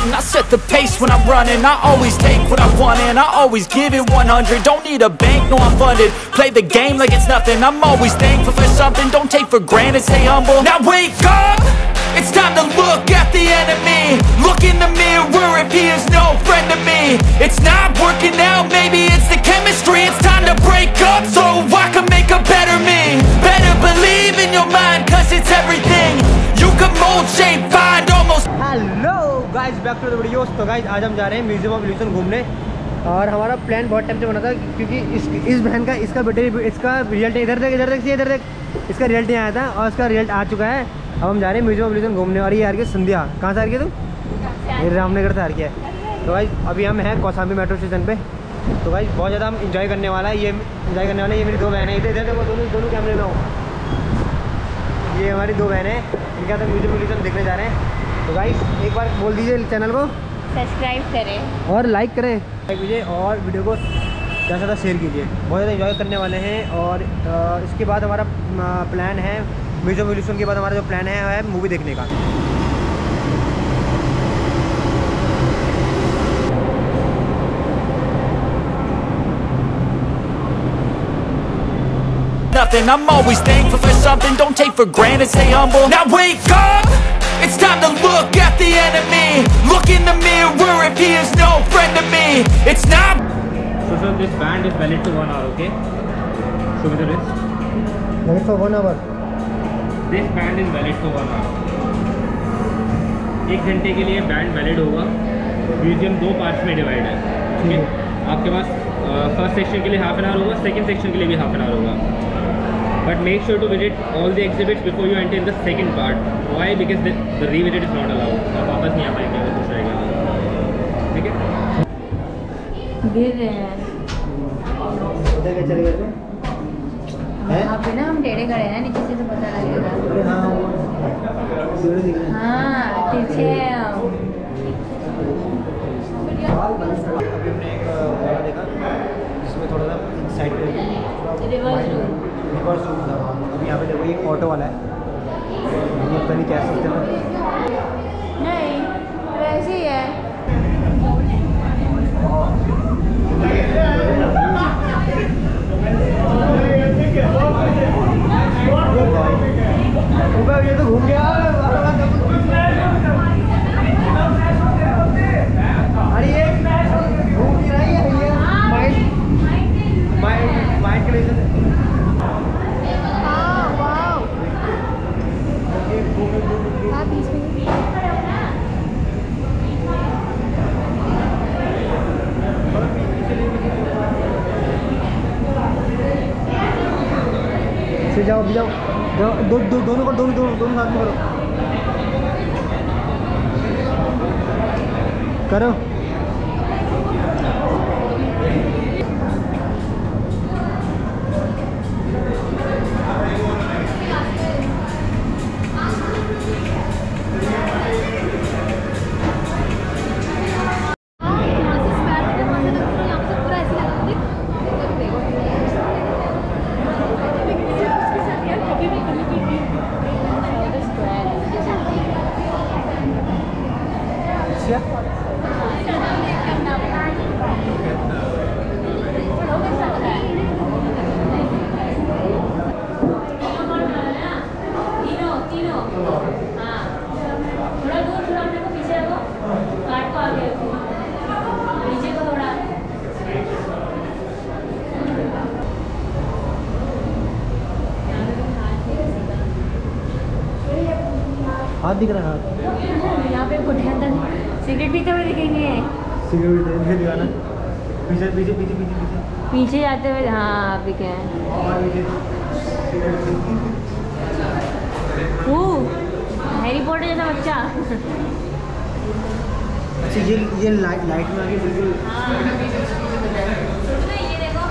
rhythm, I set the pace when I'm running. I always take what I want and I always give it 100. Don't need a bank, no I'm funded. Play the game like it's nothing. I'm always thankful for something. Don't take for granted, stay humble. Now wake up, it's time to look at the enemy. Look in the mirror if he is no friend to me. It's not working out, maybe it's the chemistry. It's time to break up so I can make a better me. Better believe in your mind, cause it's everything. You can mold, shape, find almost. Hello guys, back to the video. तो guys आज हम जा रहे हैं museum of evolution घूमने, और हमारा plan बहुत टाइम से बना था क्योंकि इस बहन का इसका रिजल्ट इधर देख इसका रिजल्ट नहीं आया था और इसका रिजल्ट आ चुका है। अब हम जा रहे हैं म्यूजियम ऑफ इल्यूशन घूमने। और ये यार के संध्या कहाँ से आ रही है? तू रामनगर से आ रही है। तो गाइस अभी हम हैं कौशाम्बी मेट्रो स्टेशन पे। तो गाइस बहुत ज़्यादा हम इंजॉय करने वाला है। ये मेरी दो बहनें इधर देखो, दोनों कैमरे में हो। ये हमारी दो बहनें हैं, इनके साथ म्यूजियम ऑफ इल्यूशन देखने जा रहे हैं। तो गाइस एक बार बोल दीजिए चैनल को सब्सक्राइब करें और लाइक करें, लाइक कीजिए और वीडियो को ज़्यादा से ज़्यादा शेयर कीजिए। बहुत ज़्यादा एंजॉय करने वाले हैं। और इसके बाद हमारा प्लान है, म्यूजियम ऑफ इल्यूशन के बाद हमारा जो प्लान है मूवी देखने का। Nothing, I'm always thankful for something. Don't take for granted, stay humble. Now wake up, it's time to look at the enemy. Look in the mirror if he is no friend to me. It's not. So sir, this band is valid to 1 hour, okay? Show me the wrist. Valid for 1 hour. This band is valid for 1 hour. 1 घंटे के लिए band valid होगा। Museum 2 parts में divide है, ठीक है? आपके पास फर्स्ट सेक्शन के लिए हाफ एन आवर होगा, सेकंड सेक्शन के लिए भी हाफ एन आवर होगा। But make sure to visit all the exhibits before you enter in the second part. Why? Because the revisit is not allowed. आप वापस नहीं आ पाएंगे अगर कुछ रहेगा, ठीक है? गिर रहे हैं उधर क्या चले गए हैं? वहाँ पे ना हम टेढ़े खड़े हैं, नीचे से तो पता लगेगा। हाँ पीछे अभी हमने एक वाला देखा जिसमें थोड़ा सा साइड पे रिवर्स रूम था। अभी यहाँ पे देखो ये ऑटो वाला है, ये पता नहीं क्या सिस्टम है। नहीं वैसे ही है। ये तो घूम गया। अरे ये घूम ही रही है भैया, माइंड के लिए। जाओ जाओ दोनों साथ में करो। हाथ दिख रहा है यहाँ पे सिगरेट पीते हुए दिखेंगे। सिगरेट दिखाना पीछे जाते हुए। हाँ अभी क्या है हैरी पॉटर जैसा बच्चा। अच्छा ये लाइट में आगे बिल्कुल। ये देखो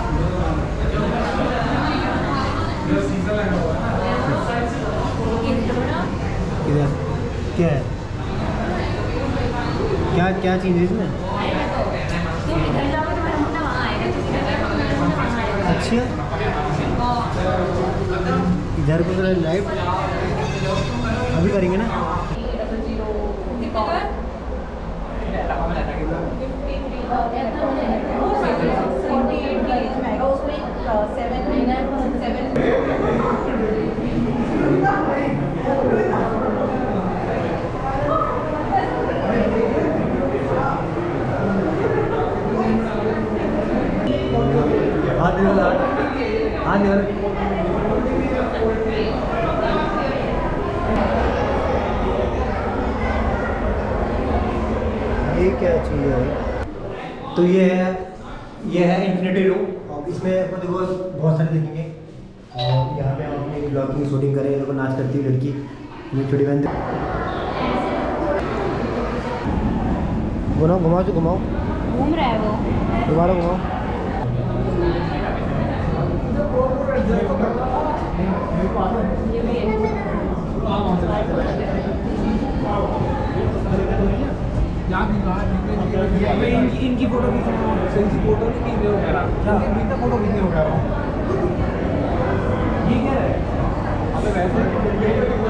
इधर क्या है, क्या चीज़ है इसमें? अच्छा इधर को जरा लाइव अभी करेंगे ना। ये क्या चीज़ है? तो ये है इन्फिनिटी रूम। अब इसमें अपन देखो बहुत सारे देखेंगे। और यहाँ पे हम अपनी ब्लॉगिंग शूटिंग करें, देखो नाच करती हुई लड़की, मेरी छोटी बहन। घुमाओ घुमाओ, जो घुमाओ, घूम रहा है वो। दोबारा घुमाओ। ये भी है। इनकी फोटो खींचनी फोटो नहीं खींच रहे हो कह रहा फोटो खींचने हो कह रहा हूँ। ये क्या है? अबे वैसे